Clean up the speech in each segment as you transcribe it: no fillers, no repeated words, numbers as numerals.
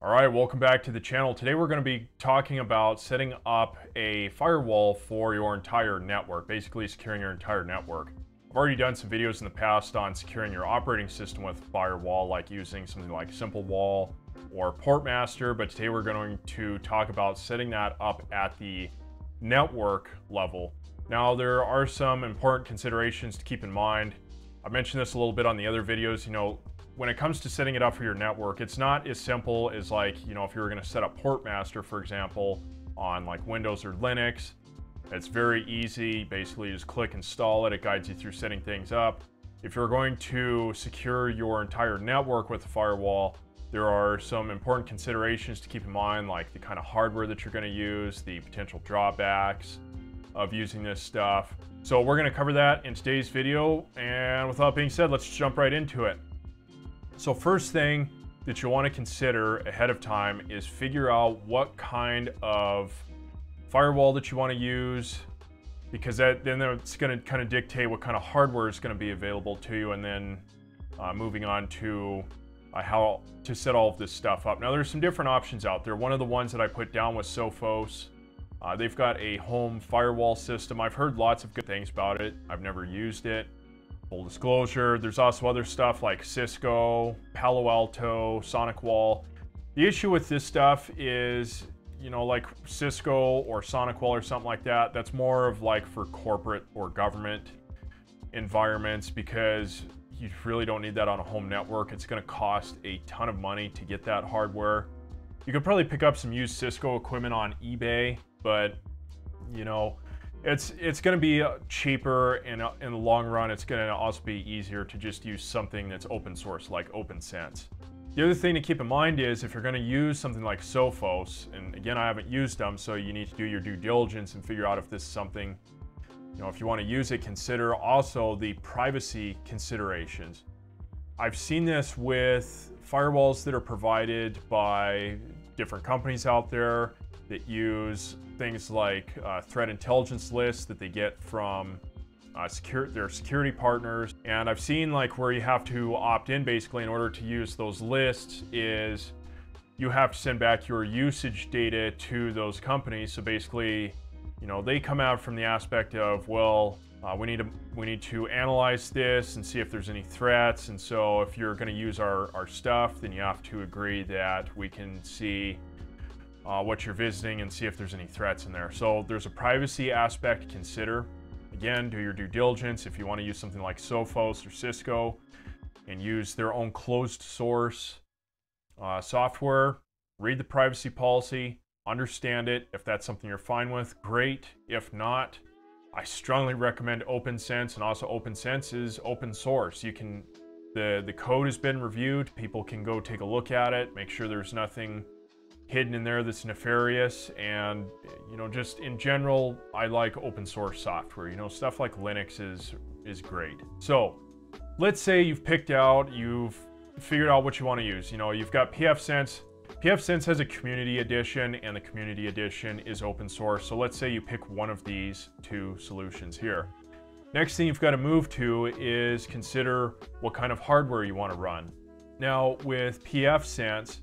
All right, welcome back to the channel. Today we're going to be talking about setting up a firewall for your entire network, basically securing your entire network. I've already done some videos in the past on securing your operating system with firewall, like using something like SimpleWall or Portmaster, but today we're going to talk about setting that up at the network level. Now, there are some important considerations to keep in mind. I mentioned this a little bit on the other videos. When it comes to setting it up for your network, it's not as simple as if you were going to set up Portmaster, for example, on like Windows or Linux. It's very easy. Basically, just click install it. It guides you through setting things up. If you're going to secure your entire network with a firewall, there are some important considerations to keep in mind, like the kind of hardware that you're going to use, the potential drawbacks of using this stuff. So we're going to cover that in today's video. And with that being said, let's jump right into it. So first thing that you want to consider ahead of time is figure out what kind of firewall that you want to use, because then it's going to kind of dictate what kind of hardware is going to be available to you, and then moving on to how to set all of this stuff up. Now, there's some different options out there. One of the ones that I put down was Sophos. They've got a home firewall system. I've heard lots of good things about it. I've never used it. Full disclosure, there's also other stuff like Cisco, Palo Alto, SonicWall. The issue with this stuff is, like Cisco or SonicWall or something like that, that's more of like for corporate or government environments, because you really don't need that on a home network. It's going to cost a ton of money to get that hardware. You could probably pick up some used Cisco equipment on eBay, but it's going to be cheaper, and in the long run, it's going to also be easier to just use something that's open source, like OPNsense. The other thing to keep in mind is if you're going to use something like Sophos, and again, I haven't used them, so you need to do your due diligence and figure out if this is something, if you want to use it, consider also the privacy considerations. I've seen this with firewalls that are provided by different companies out there that use things like threat intelligence lists that they get from their security partners. And I've seen where you have to opt in basically in order to use those lists is you have to send back your usage data to those companies. So basically, they come out from the aspect of, well, we need to analyze this and see if there's any threats. And so if you're going to use our stuff, then you have to agree that we can see what you're visiting and see if there's any threats in there. So there's a privacy aspect to consider. Again, do your due diligence. If you want to use something like Sophos or Cisco and use their own closed source software, read the privacy policy, understand it. If that's something you're fine with, great. If not, I strongly recommend OPNsense, and also OPNsense is open source. The code has been reviewed. People can go take a look at it, make sure there's nothing hidden in there that's nefarious. And just in general, I like open source software. Stuff like Linux is great. So let's say you've figured out what you want to use. You've got pfSense. pfSense has a community edition, and the community edition is open source. So let's say you pick one of these two solutions here. Next thing you've got to move to is consider what kind of hardware you want to run. Now with pfSense,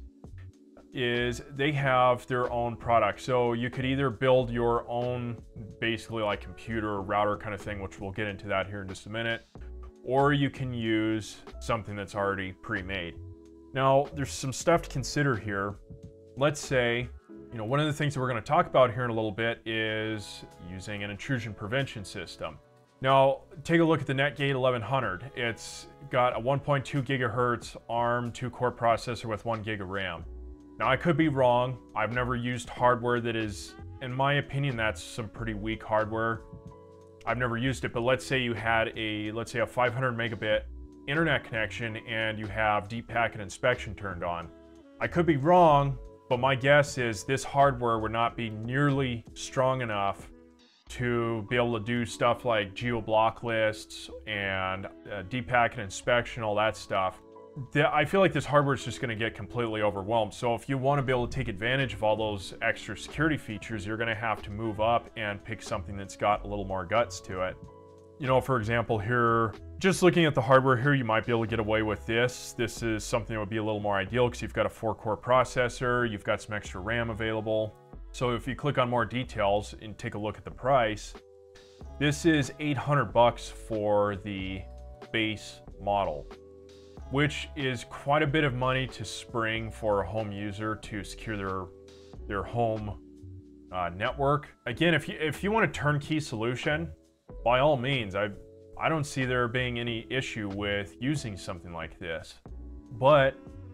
they have their own product. So you could either build your own, basically like computer or router kind of thing, which we'll get into that here in just a minute, or you can use something that's already pre-made. Now, there's some stuff to consider here. Let's say, one of the things that we're going to talk about here in a little bit is using an intrusion prevention system. Now, take a look at the Netgate 1100. It's got a 1.2 gigahertz ARM 2-core processor with 1 gig of RAM. Now, I could be wrong. I've never used hardware that is, in my opinion, that's some pretty weak hardware. I've never used it, but let's say you had a 500 megabit internet connection and you have deep packet inspection turned on. I could be wrong, but my guess is this hardware would not be nearly strong enough to be able to do stuff like geo-block lists and deep packet inspection, all that stuff. I feel like this hardware is just going to get completely overwhelmed. So if you want to be able to take advantage of all those extra security features, you're going to have to move up and pick something that's got a little more guts to it. You know, for example here, just looking at the hardware here, you might be able to get away with this. This is something that would be a little more ideal because you've got a 4-core processor, you've got some extra RAM available. So if you click on more details and take a look at the price, this is $800 for the base model, which is quite a bit of money to spring for a home user to secure their home network. Again, if you want a turnkey solution, by all means, I don't see there being any issue with using something like this. But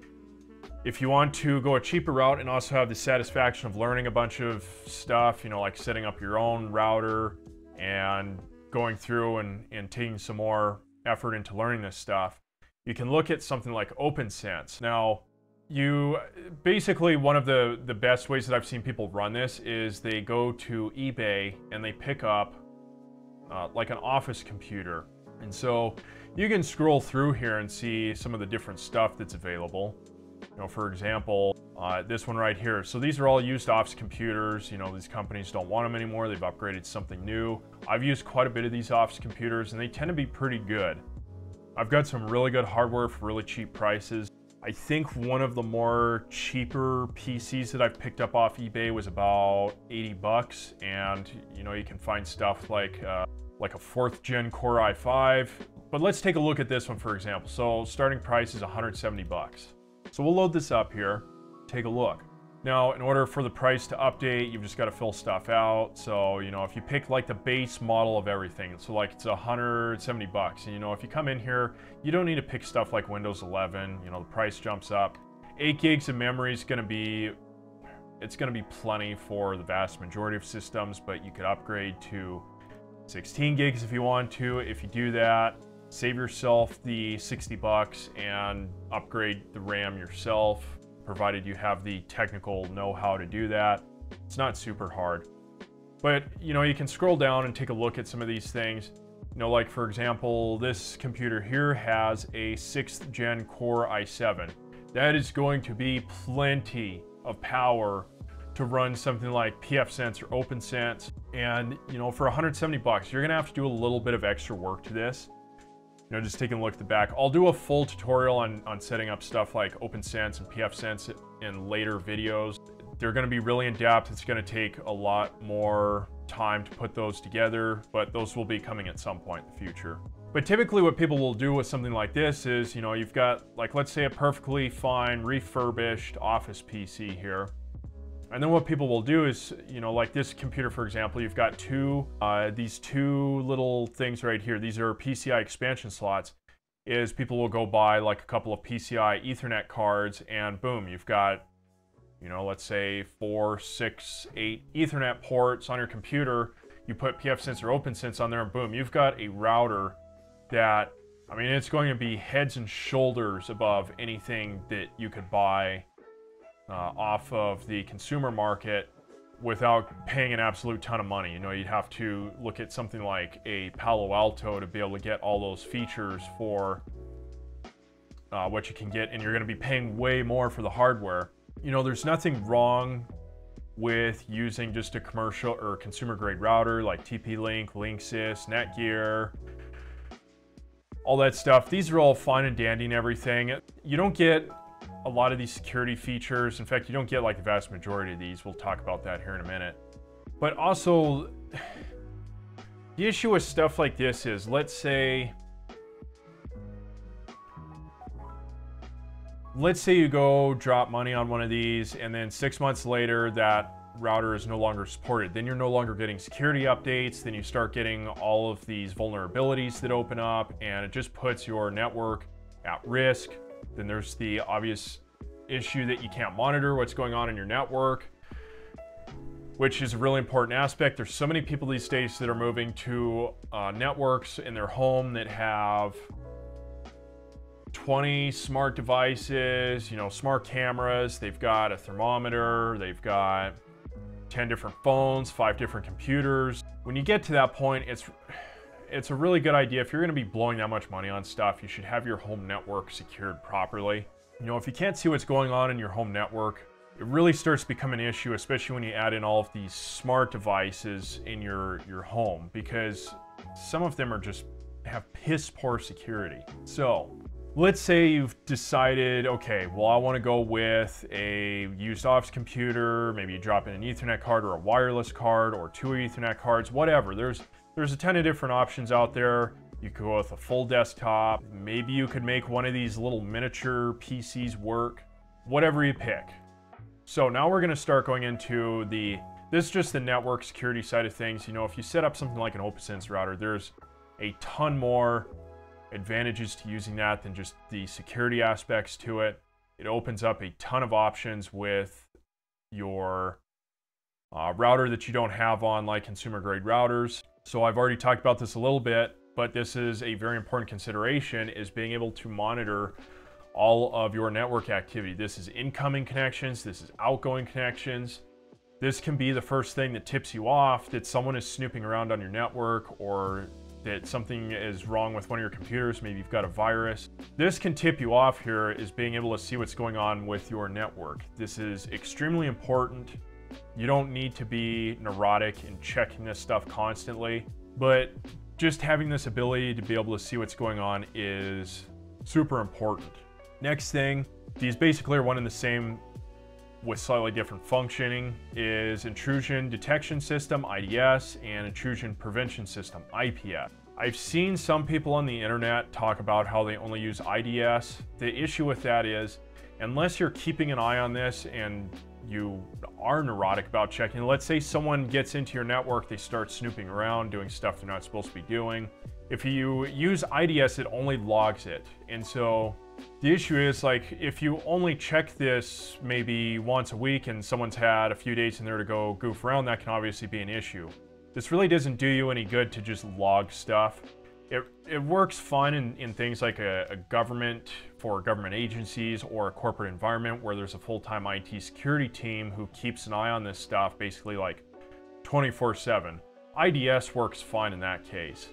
if you want to go a cheaper route and also have the satisfaction of learning a bunch of stuff, you know, like setting up your own router and going through and taking some more effort into learning this stuff, you can look at something like OPNsense. Now, basically one of the best ways that I've seen people run this is they go to eBay and they pick up like an office computer. And so you can scroll through here and see some of the different stuff that's available. You know, for example, this one right here. So these are all used office computers. You know, these companies don't want them anymore. They've upgraded to something new. I've used quite a bit of these office computers and they tend to be pretty good. I've got some really good hardware for really cheap prices. I think one of the more cheaper PCs that I've picked up off eBay was about 80 bucks. And you know, you can find stuff like a 4th gen Core i5. But let's take a look at this one, for example. So starting price is 170 bucks. So we'll load this up here, take a look. Now, in order for the price to update, you've just got to fill stuff out. So, you know, if you pick like the base model of everything, so like it's 170 bucks. And, you know, if you come in here, you don't need to pick stuff like Windows 11, you know, the price jumps up. 8 gigs of memory is going to be, it's going to be plenty for the vast majority of systems, but you could upgrade to 16 gigs if you want to. If you do that, save yourself the 60 bucks and upgrade the RAM yourself, provided you have the technical know-how to do that. It's not super hard. But, you know, you can scroll down and take a look at some of these things. You know, like for example, this computer here has a 6th gen Core i7. That is going to be plenty of power to run something like pfSense or OPNsense. And, you know, for 170 bucks, you're gonna have to do a little bit of extra work to this. You know, just taking a look at the back. I'll do a full tutorial on setting up stuff like OPNsense and pfSense in later videos. They're going to be really in-depth. It's going to take a lot more time to put those together, but those will be coming at some point in the future. But typically what people will do with something like this is, you know, you've got, like, let's say a perfectly fine refurbished office PC here. And then what people will do is, you know, like this computer, for example, you've got these two little things right here. These are PCI expansion slots. Is people will go buy like a couple of PCI Ethernet cards and boom, you've got, you know, let's say 4, 6, 8 Ethernet ports on your computer. You put pfSense or OPNsense on there and boom, you've got a router that, I mean, it's going to be heads and shoulders above anything that you could buy off of the consumer market without paying an absolute ton of money. You know, you'd have to look at something like a Palo Alto to be able to get all those features for what you can get, and you're going to be paying way more for the hardware. You know, there's nothing wrong with using just a commercial or consumer grade router like TP-Link, Linksys, Netgear, all that stuff. These are all fine and dandy and everything. You don't get a lot of these security features. In fact, you don't get like the vast majority of these. We'll talk about that here in a minute. But also, the issue with stuff like this is, let's say you go drop money on one of these and then 6 months later that router is no longer supported. Then you're no longer getting security updates. Then you start getting all of these vulnerabilities that open up and it just puts your network at risk. Then there's the obvious issue that you can't monitor what's going on in your network, which is a really important aspect. There's so many people these days that are moving to networks in their home that have 20 smart devices, you know, smart cameras. They've got a thermometer. They've got 10 different phones, 5 different computers. When you get to that point, it's a really good idea. If you're going to be blowing that much money on stuff, you should have your home network secured properly. You know, if you can't see what's going on in your home network, it really starts to become an issue, especially when you add in all of these smart devices in your home, because some of them are just have piss poor security. So let's say you've decided, okay, well, I want to go with a used office computer. Maybe you drop in an Ethernet card or a wireless card or 2 Ethernet cards, whatever. There's a ton of different options out there. You could go with a full desktop. Maybe you could make one of these little miniature PCs work, whatever you pick. So now we're going to start going into this is just the network security side of things. You know, if you set up something like an OPNsense router, there's a ton more advantages to using that than just the security aspects to it. It opens up a ton of options with your router that you don't have on like consumer grade routers. So I've already talked about this a little bit, but this is a very important consideration, is being able to monitor all of your network activity. This is incoming connections, this is outgoing connections. This can be the first thing that tips you off that someone is snooping around on your network, or that something is wrong with one of your computers. Maybe you've got a virus. This can tip you off here, is being able to see what's going on with your network. This is extremely important. You don't need to be neurotic in checking this stuff constantly, but just having this ability to be able to see what's going on is super important. Next thing, these basically are one and the same with slightly different functioning, is intrusion detection system, IDS, and intrusion prevention system, IPS. I've seen some people on the internet talk about how they only use IDS. The issue with that is, unless you're keeping an eye on this and you are neurotic about checking, let's say someone gets into your network, they start snooping around, doing stuff they're not supposed to be doing. If you use IDS, it only logs it. And so the issue is, like, if you only check this maybe once a week and someone's had a few days in there to go goof around, that can obviously be an issue. This really doesn't do you any good to just log stuff. It works fine in things like a government, for government agencies, or a corporate environment where there's a full-time IT security team who keeps an eye on this stuff basically like 24/7. IDS works fine in that case.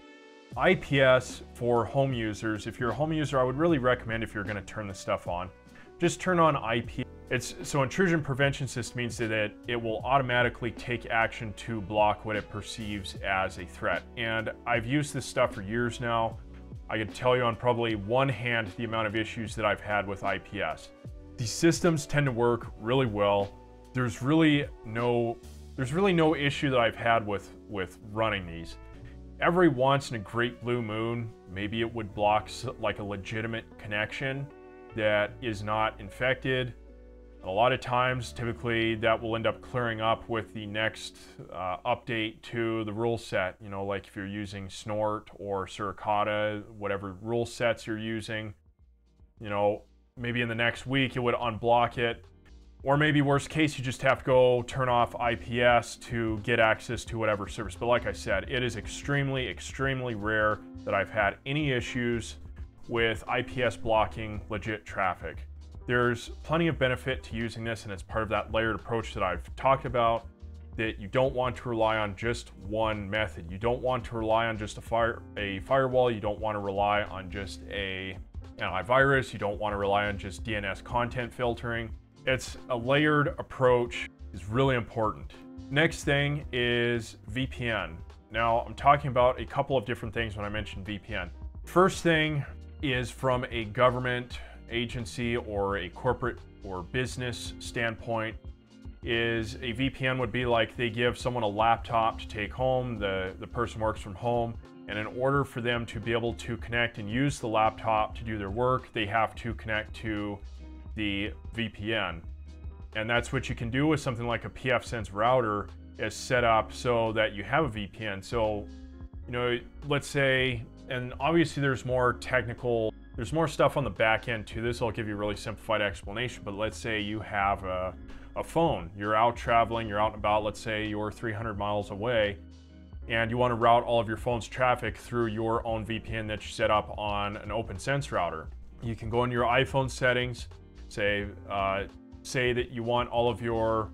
IPS for home users, if you're a home user, I would really recommend, if you're going to turn this stuff on, just turn on IPS. So intrusion prevention system means that it will automatically take action to block what it perceives as a threat. And I've used this stuff for years now. I could tell you on probably one hand the amount of issues that I've had with IPS. These systems tend to work really well. There's really no issue that I've had with running these. Every once in a great blue moon, maybe it would block like a legitimate connection that is not infected. A lot of times, typically, that will end up clearing up with the next update to the rule set. You know, like if you're using Snort or Suricata, whatever rule sets you're using, you know, maybe in the next week it would unblock it. Or maybe worst case, you just have to go turn off IPS to get access to whatever service. But like I said, it is extremely, extremely rare that I've had any issues with IPS blocking legit traffic. There's plenty of benefit to using this, and it's part of that layered approach that I've talked about, that you don't want to rely on just one method. You don't want to rely on just a firewall. You don't want to rely on just an antivirus. You don't want to rely on just DNS content filtering. It's a layered approach is really important. Next thing is VPN. Now, I'm talking about a couple of different things when I mention VPN. First thing is from a government agency or a corporate or business standpoint, is a VPN would be like they give someone a laptop to take home, the person works from home, and in order for them to be able to connect and use the laptop to do their work, they have to connect to the VPN. And that's what you can do with something like a pfSense router, is set up so that you have a VPN. So, you know, let's say, and obviously there's more stuff on the back end to this. I'll give you a really simplified explanation, but let's say you have a phone. You're out traveling, you're out and about, let's say you're 300 miles away, and you want to route all of your phone's traffic through your own VPN that you set up on an OPNsense router. You can go into your iPhone settings, say that you want all of your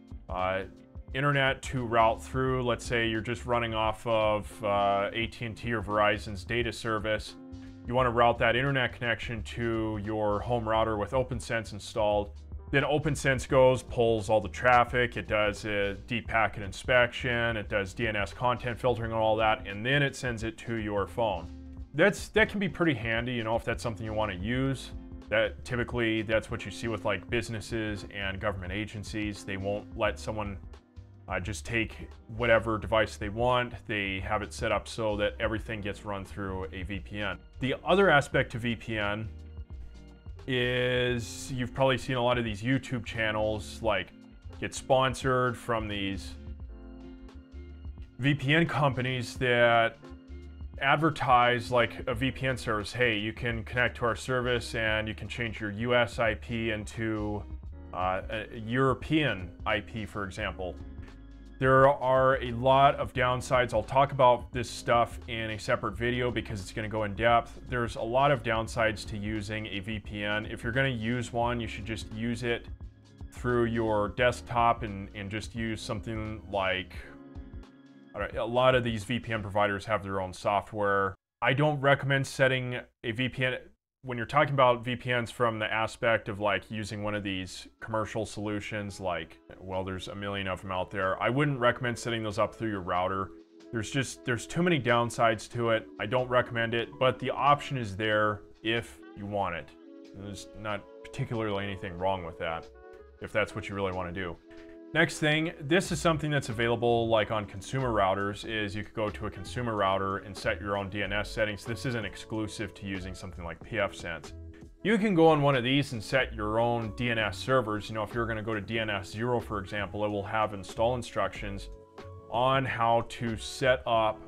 internet to route through, let's say you're just running off of AT&T or Verizon's data service. You want to route that internet connection to your home router with OPNsense installed. Then OpenSense goes, pulls all the traffic, it does a deep packet inspection, it does DNS content filtering and all that, and then it sends it to your phone. That can be pretty handy, you know, if that's something you want to use. That typically, that's what you see with like businesses and government agencies. They won't let someone just take whatever device they want. They have it set up so that everything gets run through a VPN. The other aspect to VPN is you've probably seen a lot of these YouTube channels like get sponsored from these VPN companies that advertise like a VPN service. Hey, you can connect to our service and you can change your US IP into a European IP, for example. There are a lot of downsides. I'll talk about this stuff in a separate video because it's going to go in depth. There's a lot of downsides to using a VPN. If you're going to use one, you should just use it through your desktop and just use something like, a lot of these VPN providers have their own software. I don't recommend setting a VPN when you're talking about VPNs from the aspect of like using one of these commercial solutions, like, well, there's a million of them out there. I wouldn't recommend setting those up through your router. There's too many downsides to it. I don't recommend it, but the option is there if you want it. There's not particularly anything wrong with that, if that's what you really want to do. Next thing, this is something that's available like on consumer routers, is you could go to a consumer router and set your own DNS settings. This isn't exclusive to using something like pfSense. You can go on one of these and set your own DNS servers. You know, if you're going to go to DNS 0, for example, it will have install instructions on how to set up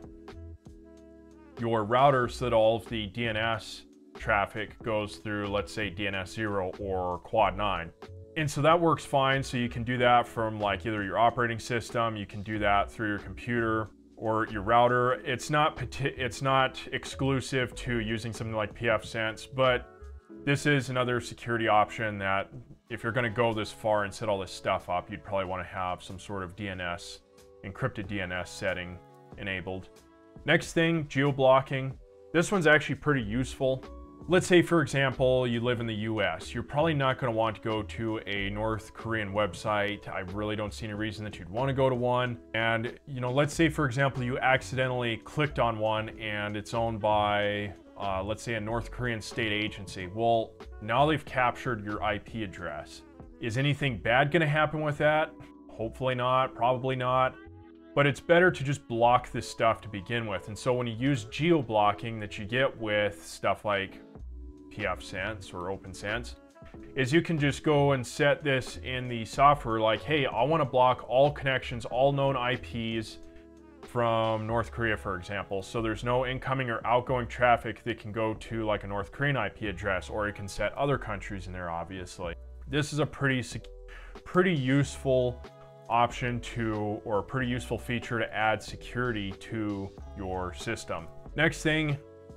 your router so that all of the DNS traffic goes through, let's say, DNS 0 or Quad 9. And so that works fine. So you can do that from like either your operating system, you can do that through your computer or your router. It's not exclusive to using something like pfSense, but this is another security option that if you're going to go this far and set all this stuff up, you'd probably want to have some sort of DNS, encrypted DNS setting enabled. Next thing, geo-blocking. This one's actually pretty useful. Let's say, for example, you live in the US. You're probably not going to want to go to a North Korean website. I really don't see any reason that you'd want to go to one. And, you know, let's say, for example, you accidentally clicked on one and it's owned by, let's say, a North Korean state agency. Well, now they've captured your IP address. Is anything bad going to happen with that? Hopefully not, probably not. But it's better to just block this stuff to begin with. And so when you use geo-blocking that you get with stuff like pfSense or OpenSense, is you can just go and set this in the software like, hey, I want to block all connections, all known IPs from North Korea, for example. So there's no incoming or outgoing traffic that can go to like a North Korean IP address, or you can set other countries in there, obviously. This is a pretty useful option to, or a pretty useful feature to add security to your system. Next thing,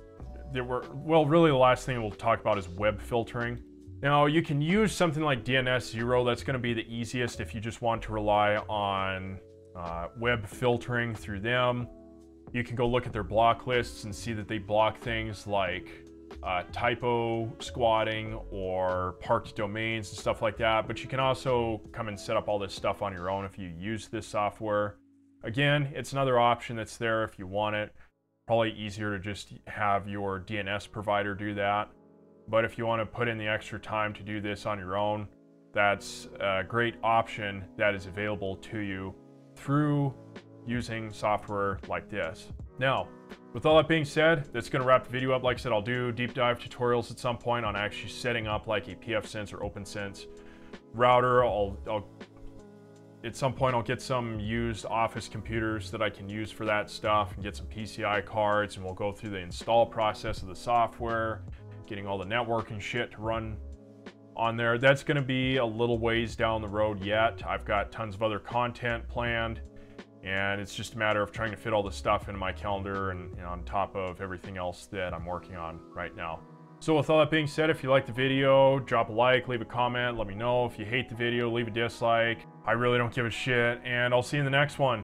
really the last thing we'll talk about is web filtering. Now you can use something like DNS 0. That's going to be the easiest if you just want to rely on web filtering through them. You can go look at their block lists and see that they block things like typo squatting or parked domains and stuff like that. But you can also come and set up all this stuff on your own if you use this software. Again, it's another option that's there if you want it. Probably easier to just have your DNS provider do that. But if you want to put in the extra time to do this on your own, that's a great option that is available to you through using software like this. Now, with all that being said, that's going to wrap the video up. Like I said, I'll do deep dive tutorials at some point on actually setting up like a pfSense or OpenSense router. At some point, I'll get some used office computers that I can use for that stuff and get some PCI cards, and we'll go through the install process of the software, getting all the networking shit to run on there. That's going to be a little ways down the road yet. I've got tons of other content planned, and it's just a matter of trying to fit all the stuff into my calendar and on top of everything else that I'm working on right now. So with all that being said, if you like the video, drop a like, leave a comment, let me know. If you hate the video, leave a dislike. I really don't give a shit, and I'll see you in the next one.